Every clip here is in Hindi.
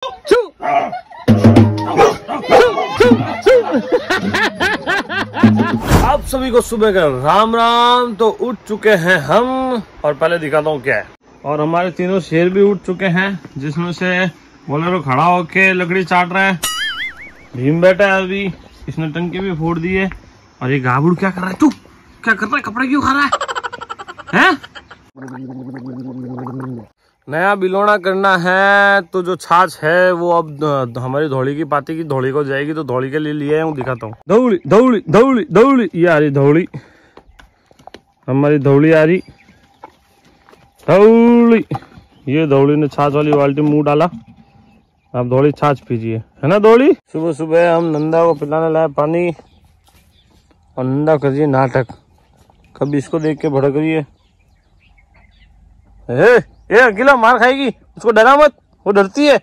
आप सभी को सुबह का राम राम। तो उठ चुके हैं हम, और पहले दिखाता हूँ क्या है। और हमारे तीनों शेर भी उठ चुके हैं, जिसमें से बोलेरो खड़ा होके लकड़ी चाट रहा है। भीम बैठा है अभी, इसने टंकी भी फोड़ दी है। और ये गाबड़ू क्या कर रहा है? तू क्या कर रहा है? कपड़े क्यों खा रहा है? नया बिलोना करना है तो जो छाछ है वो अब हमारी धौली की पाती की धौली को जाएगी, तो धौली के लिए लिए हूँ, दिखाता हूँ। धौली धौली धौली धौली, ये आ रही धौली, हमारी धौली आ रही धौली। ये धौली ने छाछ वाली बाल्टी मुंह डाला, आप धौली छाछ पीजिए, है ना धौली। सुबह सुबह हम नंदा को पिलाने लाए पानी, और नंदा करिए नाटक, कभी इसको देख के भड़क रही है। ये अकेला मार खाएगी, उसको डरा मत, वो डरती है।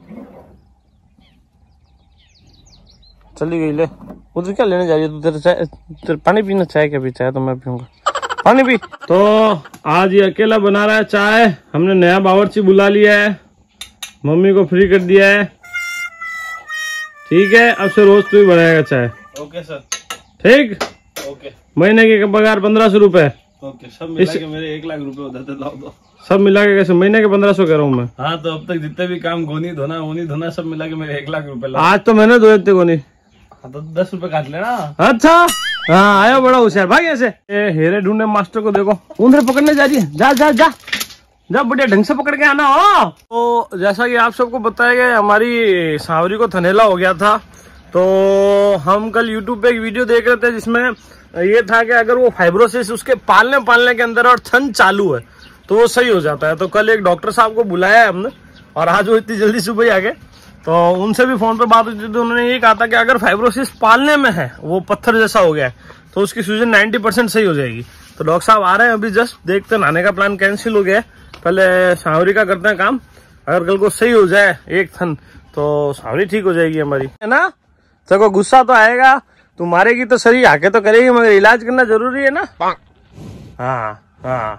चली गई ले, उधर क्या लेने जा रही है तू? तेरे पानी पीना, चाय क्या पी? चाय तो मैं पीऊंगा, पानी पी। तो आज ये अकेला बना रहा है चाय। हमने नया बावर्ची बुला लिया है, मम्मी को फ्री कर दिया है। ठीक है, अब से रोज तू ही बनाएगा चाय। Okay sir. ठीक, ओके। महीने की पगार 1500 रुपए। ओके, सब मिला के मेरे 1 लाख रुपए उधर से लाओ दो। सब मिला के कैसे? महीने के 1500 कह रहा हूँ मैं। हाँ, तो अब तक जितने भी काम गोनी धोना ऊनी धोना सब मिला के मेरे 1 लाख रुपए लाओ। आज तो मैंने धोए थे कोनी। हाँ, तो 10 रुपए काट लेना। अच्छा, हाँ आया बड़ा होशियार भाई। ऐसे हेरे ढूंढने मास्टर को देखो, उंदरे पकड़ने जा रही है। जा जा जा जा, बढ़िया ढंग से पकड़ के आना हो। तो जैसा कि आप सबको बताया गया, हमारी सांवरी को थनेला हो गया था। तो हम कल यूट्यूब पे एक वीडियो देख रहे थे, जिसमें ये था कि अगर वो फाइब्रोसिस उसके पालने के अंदर और थन चालू है तो वो सही हो जाता है। तो कल एक डॉक्टर साहब को बुलाया है हमने, और आज वो इतनी जल्दी सुबह आ गए। तो उनसे भी फोन पे बात हुई थी, तो उन्होंने ये कहा था कि अगर फाइब्रोसिस पालने में है, वो पत्थर जैसा हो गया है, तो उसकी सूजन 90% सही हो जाएगी। तो डॉक्टर साहब आ रहे हैं अभी, जस्ट देखते, नहाने का प्लान कैंसिल हो गया है। पहले सांवरी का करते हैं काम, अगर कल को सही हो जाए एक थन तो सांवरी ठीक हो जाएगी हमारी, है ना। सबको गुस्सा तो आएगा, तू मारेगी तो सही, आके तो करेगी, मगर इलाज करना जरूरी है ना। हाँ हाँ,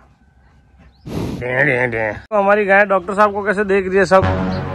तो हमारी गाय डॉक्टर साहब को कैसे देख रही है सब।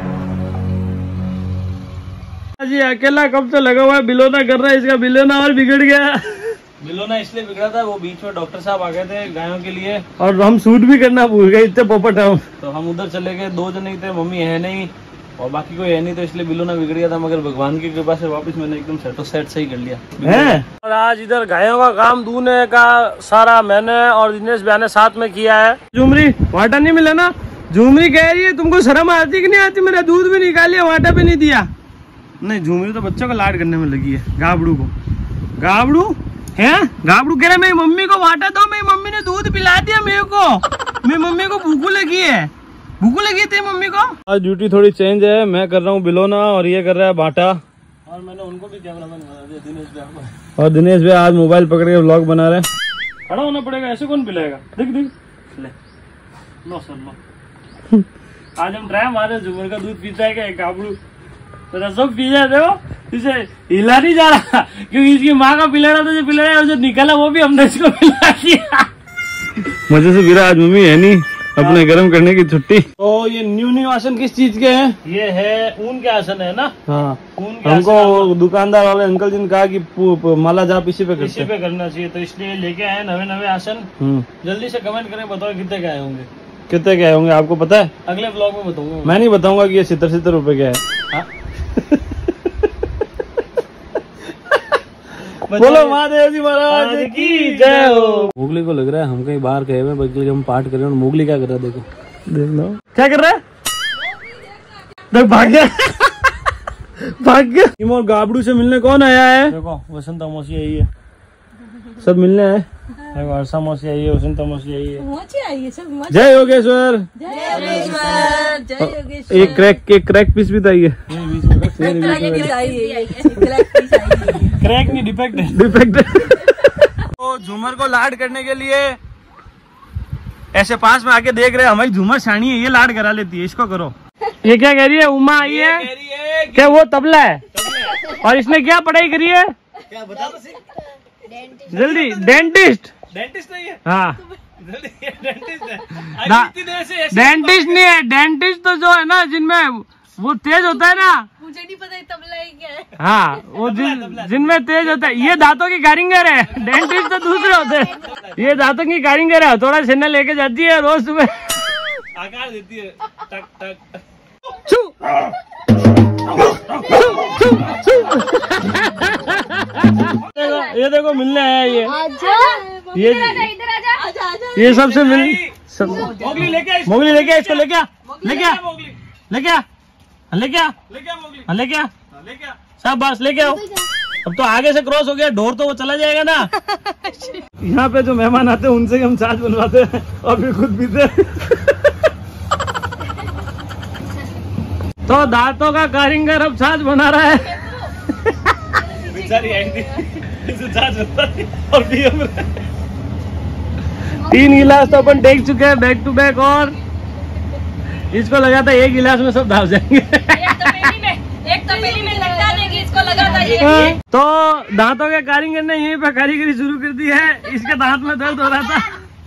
जी अकेला कब से लगा हुआ है, बिलोना कर रहा है, इसका बिलोना और बिगड़ गया। बिलोना इसलिए बिगड़ा था, वो बीच में डॉक्टर साहब आ गए थे गायों के लिए, और हम सूट भी करना भूल गए, इतने पोपट हम। तो हम उधर चले गए, 2 जने ही थे, मम्मी है नहीं और बाकी कोई है नहीं, तो इसलिए बिलोना बिगड़ गया था। मगर भगवान की कृपा से वापस मैंने एकदम सेट सही कर लिया है। और आज इधर गायों का काम धोने का सारा मैंने और दिनेश भैया ने साथ में किया है। झुमरी वाटा नहीं मिला ना, झुमरी कह रही है तुमको शर्म आती कि नहीं आती, मेरा दूध भी निकाल लिया, वाटा भी नहीं दिया। नहीं, झुमरी तो बच्चों को लाड करने में लगी है। गाबड़ू को, गाबड़ू है, गाबड़ू कह रहे मेरी मम्मी को वाटा दो, मेरी मम्मी ने दूध पिला दिया मेरे को, मेरी मम्मी को भूख लगी है, भूख लगी थी मम्मी को। आज ड्यूटी थोड़ी चेंज है, मैं कर रहा हूँ बिलोना और ये कर रहा है बाटा। और मैंने उनको भी कैमरामैन बना दिया, दिनेश भैया। और दिनेश भैया आज मोबाइल पकड़ के व्लॉग बना रहे हैं। खड़ा होना पड़ेगा, ऐसे कौन पिलाएगा? देख देख ले, लो सर लो। आज हम ट्राई मारे, झुमर का दूध पीता है क्या गाबड़ू? तो सब पी जाते हो, इसे हिला नहीं जा रहा, क्योंकि इसकी माँ का पिला रहा था, जो पिला रहा है, जो निकला वो भी हमने इसको पिला दिया। मजे से पीरा, आज मम्मी है नहीं, अपने गर्म करने की छुट्टी। तो ये न्यू आसन किस चीज के हैं? ये है ऊन के आसन है ना। हाँ, ऊन के हमको दुकानदार वाले अंकल जी ने कहा कि माला जाप इसी पे इसी पे करना चाहिए, तो इसलिए लेके आए नवे आसन। जल्दी से कमेंट करें, बताओ कितने के आए होंगे। कितने के आए होंगे आपको पता है? अगले ब्लॉग में बताऊंगा। मैं नहीं बताऊंगा कि ये 70 रुपए के है। बोलो महादेव जी महाराज की जय हो। मोगली को लग रहा है हम कहीं बाहर गए हुए, बल्कि हम पाठ कर रहे हैं। मोगली क्या कर रहा है देखो, देख लो क्या कर रहा है। देख भाग गया, भाग गया। और गाबड़ू से मिलने कौन आया है? देखो वसंत मौसी आई है, सब मिलने आए। देखो हर्षा मौसी आई है, वसंत मौसी आई है। जय योगेश्वर, जय योगेश्वर, जय योगेश्वर। एक क्रैक पीस भी तो आई है। क्रैक नहीं, डिफेक्ट है, डिफेक्ट है। तो झूमर को लाड करने के लिए ऐसे पास में आके देख रहे हैं, हमारी झूमर शानी है, ये लाड करा लेती है, इसको करो। ये क्या कह रही है? उमा आई है क्या? वो तबला है। और इसने क्या पढ़ाई करी है? क्या बता दो जल्दी। डेंटिस्ट नहीं है। हाँ, डेंटिस्ट है। डेंटिस्ट नहीं है, डेंटिस्ट तो जो है ना, जिनमें वो तेज होता है ना, मुझे नहीं पता तबला है क्या है। हाँ वो जिनमें तेज होता है। ये दांतों की कारीगर है, डेंटिस्ट तो दूसरे होते हैं। ये दांतों की कारीगर है, थोड़ा छन्ना लेके जाती है रोज सुबह, आकार देती है, टक टक। ये देखो मिलने आया ये आजा, ये इधर आजा, आजा आजा। ये सबसे मिल मोगली लेके आ, मोगली लेके आ, इसको लेके आ, लेके आ, मोगली लेके आ, लेके आ, लेके आ, मोगली लेके आ, लेके आ। शाबाश लेके आओ। अब तो आगे से क्रॉस हो गया, ढोर तो वो चला जाएगा ना। यहाँ पे जो मेहमान आते हैं उनसे हम छाछ बनवाते हैं और फिर खुद पीते हैं। तो दांतों का कारीगर अब छाछ बना रहा है। बेचारी आंटी इसे छाछ बनता है और भी हम 3 गिलास तो अपन टेक चुके हैं बैक टू बैक, और इसको लगा था 1 गिलास में सब दाब जाएंगे। एक तपेली में लगता नहीं कि इसको लगा था ये। तो दांतों के कारीगर ने यहीं पे कारीगरी शुरू कर दी है। इसके दांत में दर्द हो रहा था,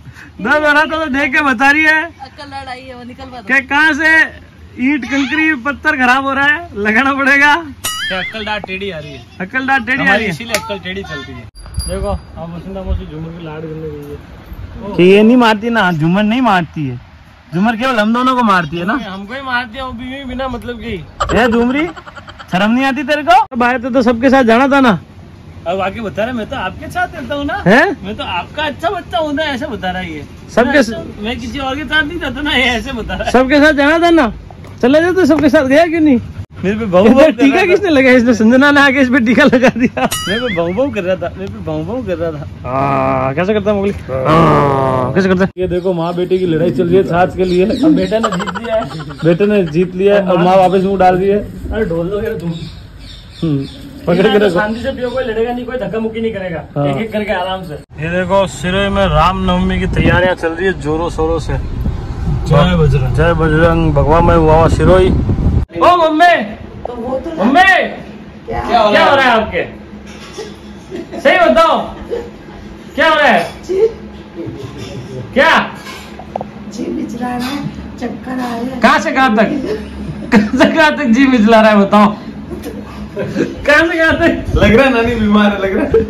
तो देख के बता रही है अक्ल लड़ाई है वो निकल पा। कि कहाँ से ईंट कंकरी पत्थर खराब हो रहा है, लगाना पड़ेगा। अक्ल डाट टेढ़ी आ रही है, अक्ल डाट टेढ़ी आ रही है, इसीलिए अक्ल टेढ़ी चलती है। देखो अब वसुंधरा मौसी झूमर की लाड करने गई है कि ये नहीं मारती ना, झूमर नहीं मारती है, झूमर केवल हम दोनों को मारती है ना। हमको ही मारती है वो भी बिना मतलब की। ये झूमरी शर्म नहीं आती तेरे को? भाई तो सबके साथ जाना था ना। अब आके बता रहा मैं तो आपके साथ रहता हूँ ना, है मैं तो आपका अच्छा बच्चा हूँ ना, ऐसे बता रहा है ये। सबके मैं किसी और के साथ नहीं रहता ना, ये ऐसे बता रहा है। सबके साथ जाना था ना, चले जाते सबके साथ, गया क्यों नहीं? मेरे पे भाऊ टीका किसने लगाया? इसने संजना ने आके इस पे टीका लगा दिया। मेरे पे भाऊ कर रहा था, मेरे पे भाऊ कर रहा था। कैसे करता है मुगली? कैसे करता है? ये देखो माँ बेटे की लड़ाई चल रही है छाछ के लिए। अब बेटा ने जीत लिया है, बेटे ने जीत लिया है और माँ वापस मुँह डाल दी है। अरे ढोल दो यार तुम, पकड़ के रखो, शांति से पियो, कोई लड़ेगा नहीं, कोई धक्का मुक्की नहीं करेगा, एक एक करके आराम से। ये देखो सिरोही में रामनवमी की तैयारियां चल रही है जोरों शोरों से। जय बजरंग, जय बजरंग भगवान में हुआ सिरोही। ओ मम्मी, मम्मी क्या हो रहा है आपके? सही बताओ क्या हो रहा है? क्या जी मिचला रहा है, चक्कर आ रहा है। कहाँ से कहाँ तक जी मिचला रहा है बताओ? कहाँ से कहाँ तक? लग रहा है नानी बीमार है, लग रहा है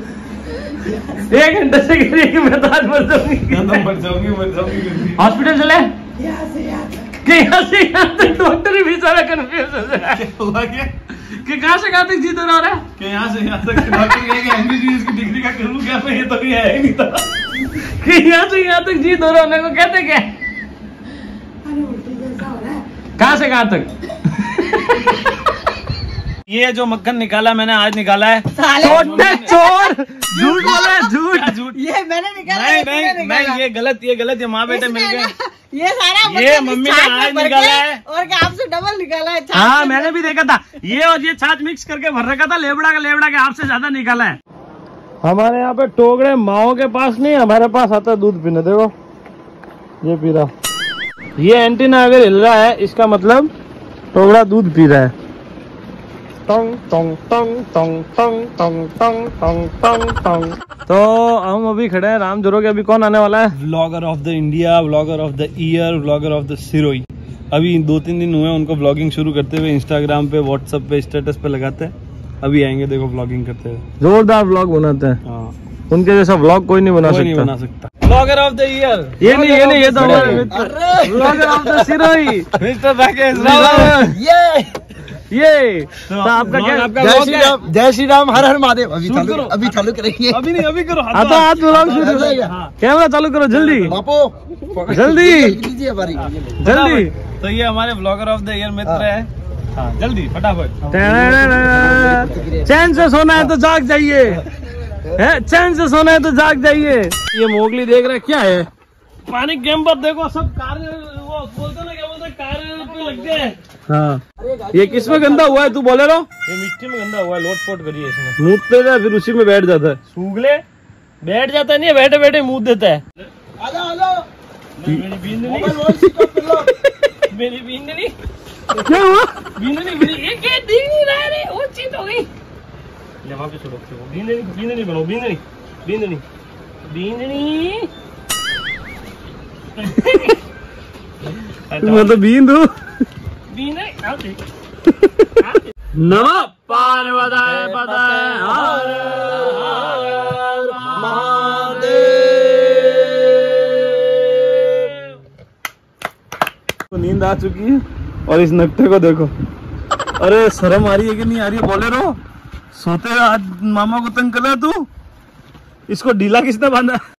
1 घंटे से कह रही है कि मैं तो आज मर जाऊंगी। हॉस्पिटल चले यहाँ से यहाँ तक। कि यहाँ से यहाँ तक? डॉक्टर भी सारा कंफ्यूज हो रहा है कि कहाँ से कहाँ तक जी हो रहा है, कि यहाँ से यहाँ तक डॉक्टर कहेगा एमबीबीएस की डिग्री का करूँ क्या मैं? ये तो भी है ही नहीं था कि यहाँ से यहाँ तक जी दौरा होने को कहते क्या? अरे उल्टी जैसा हो रहा है। कहाँ से कहाँ तक? ये जो मक्खन निकाला मैंने आज निकाला है। छोटे चोर, झूठ बोला है, झूठ। ये मैंने निकाला। नहीं ये गलत, ये माँ बेटे मिल गए। ये सारा ये मम्मी ने आज निकाला है और क्या आपसे डबल निकाला है। हाँ मैंने भी देखा था, ये और ये छाछ मिक्स करके भर रखा था, लेबड़ा के आपसे ज्यादा निकाला है। हमारे यहाँ पे टोकरे माओ के पास नहीं, हमारे पास आता है दूध पीने। देखो ये पी रहा, ये एंटीना अगर हिल रहा है इसका मतलब टोकरा दूध पी रहा है। टंग टंग टंग टंग टंग टंग टंग टंग टंग टंग। तो हम अभी खड़े हैं रामजोरो के। अभी कौन आने वाला है? Vlogger of the India, vlogger of the year, vlogger of the Sirohi. अभी 2-3 दिन हुए उनको व्लॉगिंग शुरू करते हुए, इंस्टाग्राम पे, व्हाट्सएप पे, स्टेटस पे लगाते हैं। अभी आएंगे देखो व्लॉगिंग करते हुए, जोरदार व्लॉग बनाते हैं। हाँ उनके जैसा व्लॉग कोई नहीं बना सकता। व्लॉगर ऑफ द ईयर ये नहीं, ये तो हमारे मित्र vlogger of the Sirohi mister Rakesh. ये तो आपका क्या? जय श्री राम, हर हर महादेव। अभी चालू करेंगे। अभी नहीं, अभी करो। हाथ व्लॉग शुरू, कैमरा चालू करो जल्दी लीजिए हमारी जल्दी। तो ये हमारे व्लॉगर ऑफ द ईयर मित्र है। हाँ जल्दी फटाफट। चैन से सोना है तो जाग जाइए, चैन से सोना है तो जाग जाइए। ये मोगली देख रहे क्या है? पानी कैंपर देखो, सब कार वो बोलते ना, क्या बोलते कार पे लग गए। हाँ ये किस में गंदा हुआ है तू बोले रहो? ये मिट्टी में गंदा हुआ है, लोट-पोट करिए इसने। मूतते था फिर उसी में बैठ जाता है। सूगले बैठ जाता नहीं है, बैठे बैठे मूत देता है। मेरी बींदनी क्या हुआ? बींदनी ये क्या दिख नहीं रहा है, वो चीज हो गई। वहाँ पे छोड़ो, बींदनी बनो, बींदनी मैं तो बींद हूँ। नमः पार्वती पतये हर हर महादेव। नींद आ चुकी है और इस नकटे को देखो। अरे शर्म आ रही है कि नहीं आ रही है? बोले रो सोते आज मामा को तंग कर रहा तू। इसको ढीला किसने बांधा?